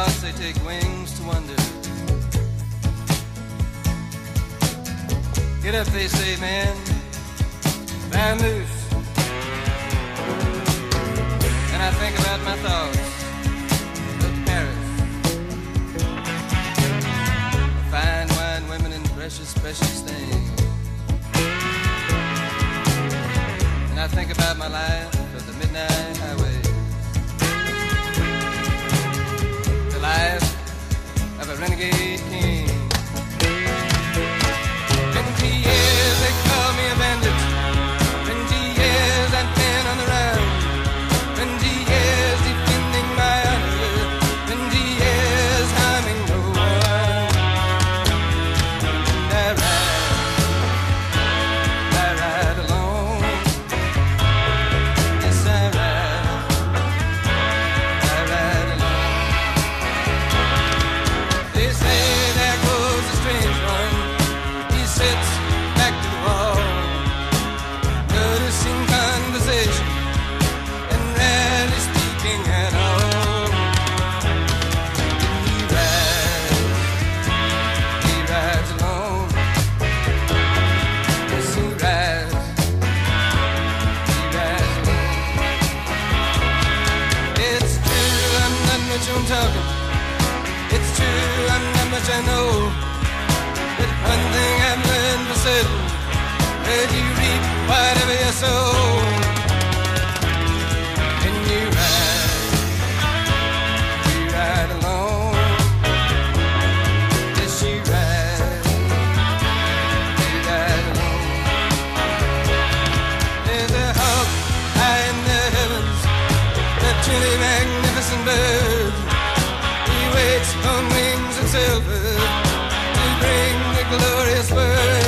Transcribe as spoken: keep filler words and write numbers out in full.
hearts, they take wings to wonder. Get up, they say, man, land loose. And I think about my thoughts, look to Paris. Fine wine, women, and precious, precious things. And I think about my life of the midnight highway. The life of a renegade king. Twenty years they call me a bandit. Twenty years I've been on the run. Twenty years defending my honor. Twenty years harming no one. And I ride, I ride alone. Yes, I ride, I ride alone. They say there goes a strange one. He sits back to the wall, noticing conversation and rarely speaking at all. He rides, he rides alone. Yes, he rides, he rides alone. It's true, I'm not much on talking. It's true, I'm not much I know. But one thing I've learned for certain, that you reap whatever you sow. And you ride, you ride alone. Yes, you ride, you ride alone. There's a hawk high in the heavens, a truly magnificent bird. He waits on wings of silver to bring the glorious word.